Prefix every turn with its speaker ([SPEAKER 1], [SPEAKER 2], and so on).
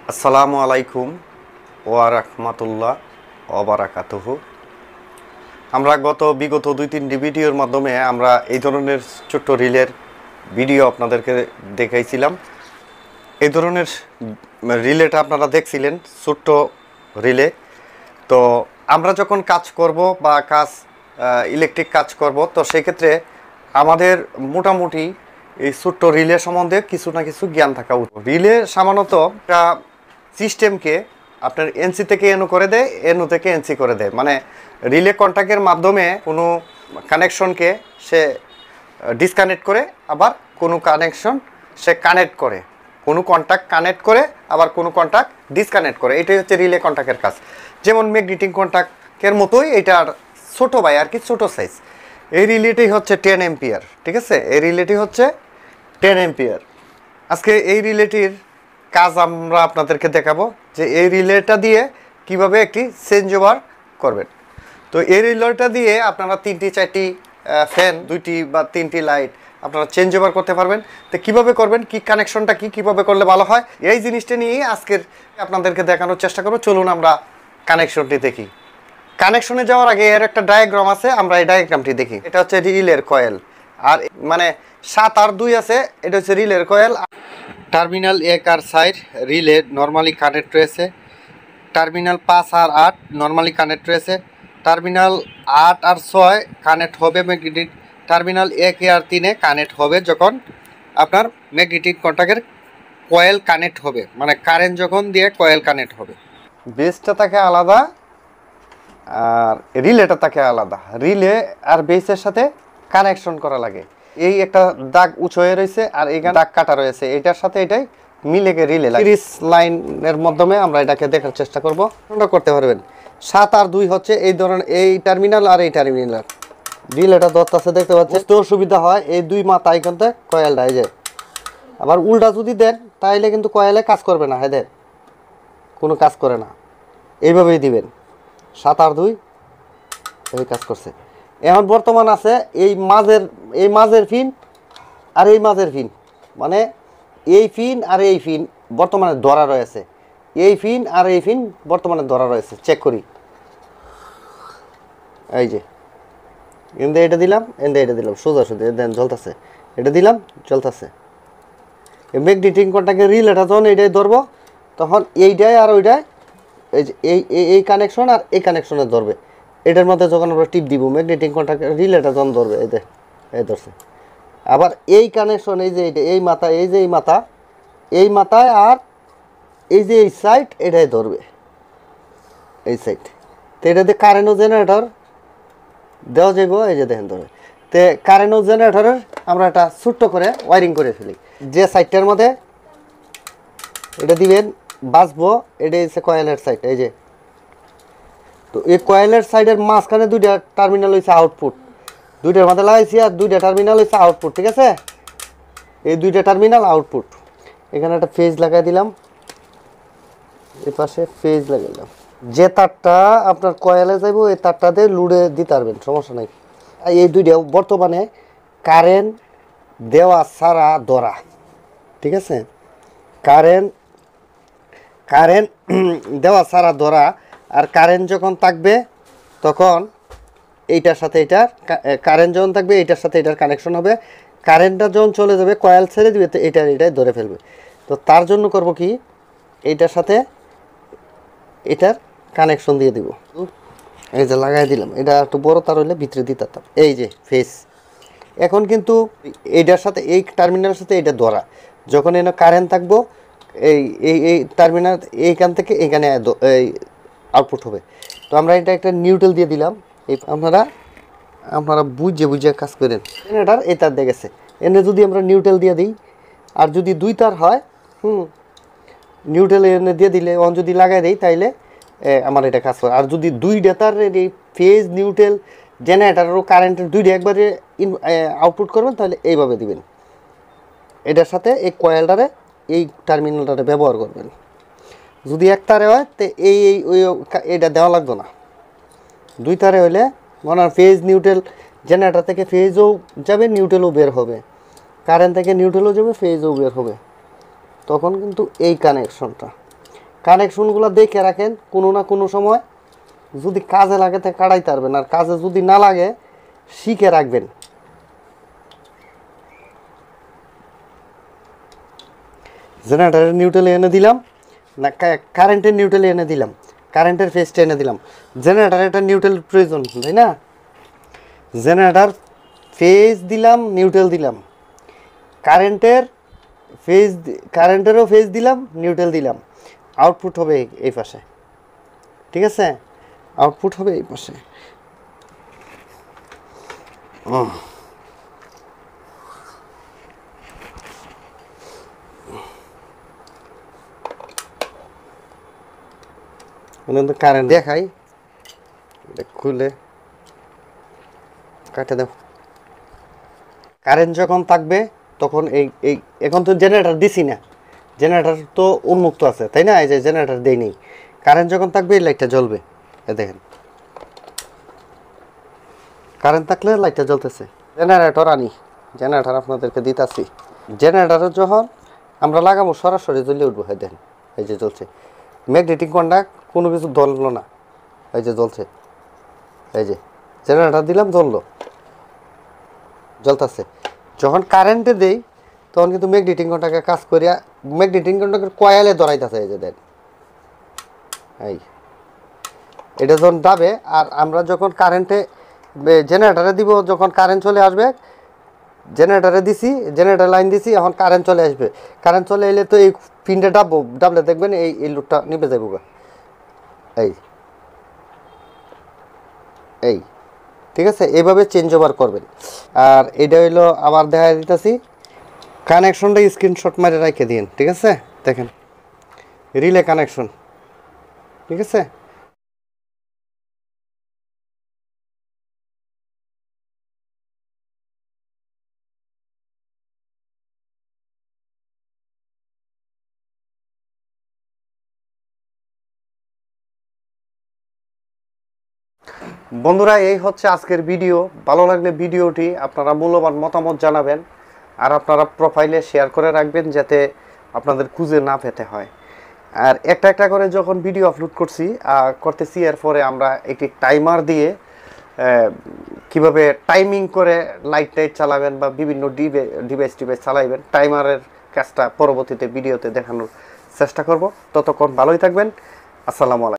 [SPEAKER 1] আসসালামু আলাইকুম ওয়া রাহমাতুল্লাহ ওয়া বারাকাতুহু। আমরা বিগত 2-3টি ভিডিওর মাধ্যমে আমরা এই ধরনের ছোট্ট রিলের ভিডিও আপনাদেরকে দেখাইছিলাম। এই ধরনের রিলেটা আপনারা দেখছিলেন, ছোট্ট রিলে। তো আমরা যখন কাজ করব বা ইলেকট্রিক কাজ করব, তো সেক্ষেত্রে আমাদের মোটামুটি এই ছোট্ট রিলে সম্বন্ধে কিছু না কিছু জ্ঞান থাকা উচিত। রিলে সামান্যত একটা সিস্টেমকে আপনার এনসি থেকে এনও করে দেয়, এনও থেকে এনসি করে দেয়। মানে রিলে কন্ট্যাক্টের মাধ্যমে কোনো কানেকশনকে সে ডিসকানেক্ট করে, আবার কোনো কানেকশন সে কানেক্ট করে, কোনো কন্ট্যাক্ট কানেক্ট করে, আবার কোনো কন্ট্যাক্ট ডিসকানেক্ট করে। এটাই হচ্ছে রিলে কন্ট্যাক্টের কাজ। যেমন ম্যাগনেটিক কন্ট্যাক্টের মতোই এটার ছোটো ভাই আর কি, ছোটো সাইজ। এই রিলেটি হচ্ছে 10 এম্পিয়ার, ঠিক আছে? এই রিলেটি হচ্ছে 10 এম্পিয়ার। আজকে এই রিলেটির কাজ আমরা আপনাদেরকে দেখাবো, যে এই রিলেটা দিয়ে কিভাবে একটি চেঞ্জ ওভার করবেন। তো এই রিলেটা দিয়ে আপনারা 3-4টি ফ্যান, 2টি বা 3টি লাইট আপনারা চেঞ্জ ওভার করতে পারবেন। তো কীভাবে করবেন, কি কানেকশনটা কীভাবে করলে ভালো হয়, এই জিনিসটা নিয়েই আজকের আপনাদেরকে দেখানোর চেষ্টা করবো। চলুন আমরা কানেকশনটি দেখি। কানেকশনে যাওয়ার আগে এর একটা ডায়াগ্রাম আছে, আমরা এই ডায়াগ্রামটি দেখি। এটা হচ্ছে রিলের কয়েল, আর মানে 7 আর 2 আছে, এটা হচ্ছে রিলের কয়েল। টার্মিনাল 1 আর 4 রিলে নর্মালি কানেক্ট রয়েছে। টার্মিনাল 5 আর 8 নর্মালি কানেক্ট রয়েছে। টার্মিনাল 8 আর 6 কানেক্ট হবে ম্যাগনেটিক। টার্মিনাল 1 আর 3 কানেক্ট হবে যখন আপনার ম্যাগনেটিক কন্ট্যাক্টের কয়েল কানেক্ট হবে, মানে কারেন্ট যখন দিয়ে কয়েল কানেক্ট হবে। বেসটা থাকে আলাদা আর রিলেটা থাকে আলাদা। রিলে আর বেসের সাথে কানেকশন করা লাগে। এই একটা দাগ উঁচু হয়ে রয়েছে আর এখানে দাগ কাটা রয়েছে, এটার সাথে এটাই মিলে গিয়ে রিলে সিরিজ লাইনের মাধ্যমে আমরা এটাকে দেখার চেষ্টা করব। তোমরা করতে পারবেন। 7 আর 2 হচ্ছে এই ধরনের, এই টার্মিনাল আর এই টার্মিনাল। রিলেটা দত্তাছে দেখতে পাচ্ছেন, তো সুবিধা হয় এই দুই মাথা এখান থেকে কয়েলটা এই যে। আবার উল্টা যদি দেন তাইলে কিন্তু কয়েলে কাজ করবে না, হ্যাঁ, কোনো কাজ করে না। এইভাবেই দিবেন। 7 আর 2 এই কাজ করছে। এখন বর্তমান আছে এই মাঝের ফিন আর এই মাঝের ফিন, মানে এই ফিন আর এই ফিন বর্তমানে ধরা রয়েছে। এই ফিন আর এই ফিন বর্তমানে ধরা রয়েছে। চেক করি, এই যে এন্দে এটা দিলাম, এন্দে এটা দিলাম, সোজাসুজি দেন জ্বলতেছে। এটা দিলাম, জ্বলতেছে। ম্যাগনেটিক কন্ট্যাক্টের রিলেটা যখন এইটাই ধরবো, তখন এইটাই আর ওইটাই এই যে এই কানেকশন আর এই কানেকশনে ধরবে। এটার মধ্যে যখন আমরা টিপ দিব, ম্যাগনেটিক কন্ট্যাক্টের রিলেটা যখন ধরবে, এই ধরছে। আবার এই কানেকশন, এই যে এইটা, এই মাথা, এই যে এই মাথায় আর এই যে এই সাইড, এটাই ধরবে, এই সাইড। তো এটাতে কারেন্টও জেনারেটর দেওয়া যাইব, এই যে দেখেন ধরে। তো কারেন্টও জেনারেটরের আমরা একটা ছোট্ট করে ওয়ারিং করে ফেলি। যে সাইডটার মধ্যে এটা দিবেন বাঁচবো, এটাই হচ্ছে কয়েলের সাইড, এই যে। তো এই কয়েলের সাইডের মাঝখানে 2টা টার্মিনাল হয়েছে আউটপুট। 2টার মধ্যে লাগাইছি আর 2টা টার্মিনাল হয়েছে আউটপুট, ঠিক আছে? এই 2টা টার্মিনাল আউটপুট। এখানে একটা ফেজ লাগাই দিলাম, এই পাশে ফেজ লাগাইলাম। যে তারটা আপনার কয়েলে যাইব, এই তারটাতে লুডে দিতে পারবেন, সমস্যা নাই। এই 2টা বর্তমানে কারেন্ট দেওয়া ছাড়া ধরা, ঠিক আছে? কারেন্ট দেওয়া ছাড়া ধরা। আর কারেন্ট যখন থাকবে তখন এইটার সাথে এটার কারেন্ট যখন থাকবে, এইটার সাথে এটার কানেকশন হবে। কারেন্টটা যখন চলে যাবে, কয়েল ছেড়ে দিবে, তো এটাই ধরে ফেলবে। তো তার জন্য করব কি, এইটার সাথে এটার কানেকশন দিয়ে দিব। এই যে লাগাই দিলাম। এটা একটু বড় তার হইলে ভিতরে দিতাম। এই যে ফেস। এখন কিন্তু এইটার সাথে, এই টার্মিনালের সাথে এইটা ধরা। যখন এনে কারেন্ট থাকবো, এই টার্মিনাল এইখান থেকে এখানে এই আউটপুট হবে। তো আমরা এটা একটা নিউট্রাল দিয়ে দিলাম। এই আপনারা বুঝে কাজ করেন। এটার এই তার দিয়ে গেছে, এনে যদি আমরা নিউট্রাল দিয়ে দিই, আর যদি 2 তার হয়, নিউট্রাল এনে দিয়ে দিলে, যদি লাগাই দিই, তাইলে আমার এটা কাজ করে। আর যদি 2টা তার এই ফেজ, নিউট্রাল, জেনারেটারও কারেন্টের 2টা একবারে আউটপুট করবেন, তাহলে এইভাবে দিবেন। এটার সাথে এই কয়েলটারে, এই টার্মিনালটারে ব্যবহার করবেন। যদি 1 তারে হয়, তো এটা দেওয়া লাগতো না। 2 তারে হইলে মনে হয় ফেজ, নিউট্রাল, জেনারেটার থেকে ফেজও যাবে, নিউট্রালও বের হবে, কারেন্ট থেকে নিউট্রালও যাবে, ফেজও বের হবে। তখন কিন্তু এই কানেকশনটা কানেকশনগুলো দেখে রাখেন, কোনো না কোনো সময় যদি কাজে লাগে তা কাটাইতে পারবেন, আর কাজে যদি না লাগে শিখে রাখবেন। জেনারেটারের নিউট্রালে এনে দিলাম না, কারেন্টের নিউট্রালে এনে দিলাম, কারেন্টের ফেজটা এনে দিলাম। জেনারেটার একটা নিউট্রাল প্রয়োজন, তাই না? জেনারেটার ফেজ দিলাম, নিউট্রাল দিলাম, কারেন্টের ফেজ, কারেন্টেরও ফেজ দিলাম, নিউট্রাল দিলাম। আউটপুট হবে এই পাশে, ঠিক আছে? আউটপুট হবে এই পাশে। কারেন্ট দেখাই, খুলে কাটে দাও। কারেন্ট যখন থাকবে তখন এই এখন তো জেনারেটর দিছি না, জেনারেটর তো উন্মুক্ত আছে, তাই না? এই যে জেনারেটর দেই নেই, কারেন্ট যখন থাকবে এই লাইটটা জ্বলবে। এই দেখেন কারেন্ট থাকলে লাইটটা জ্বলতেছে। জেনারেটর আনি, জেনারেটর আপনাদেরকে দিতাছি। জেনারেটর যখন আমরা লাগাবো সরাসরি জ্বলে উঠবো। হ্যাঁ দেখেন এই যে জ্বলছে, ম্যাগনেটিক কন্ডাক্ট কোনো কিছু ধরলো না, এই যে জ্বলছে। এই যে জেনারেটর দিলাম, জ্বলতেছে। যখন কারেন্টে দেই তখন কিন্তু ম্যাগনেটিক কন্ডাক্টে কাজ করিয়া ম্যাগনেটিক কন্ডাক্টের কয়েলে ধরাইতেছে। এই যে দেন, এই এটা যখন দাবে, আর আমরা যখন কারেন্টে জেনারেটারে দিব, যখন কারেন্ট চলে আসবে, জেনারেটারে দিছি, জেনারেটার লাইন দিছি, এখন কারেন্ট চলে আসবে। কারেন্ট চলে এলে তো এই পিনটা ডাবলে দেখবেন এই লুটটা নিভে যাবো। এই এই ঠিক আছে, এইভাবে চেঞ্জ ওভার করবেন। আর এটা হইলো আবার দেখা দিতেছি, কানেকশনটা স্ক্রিনশট মারে রেখে দিন, ঠিক আছে? দেখেন রিলে কানেকশন, ঠিক আছে? বন্ধুরা, এই হচ্ছে আজকের ভিডিও। ভালো লাগলে ভিডিওটি আপনারা মূল্যবান মতামত জানাবেন, আর আপনারা প্রোফাইলে শেয়ার করে রাখবেন যাতে আপনাদের খুঁজে না পেতে হয়। আর একটা একটা করে যখন ভিডিও আপলোড করতেছি, এরপরে আমরা একটি টাইমার দিয়ে কিভাবে টাইমিং করে লাইট চালাবেন বা বিভিন্ন ডিভাইস চালাইবেন, টাইমারের কাজটা পরবর্তীতে ভিডিওতে দেখানোর চেষ্টা করব। ততক্ষণ ভালোই থাকবেন। আসসালামু আলাইকুম।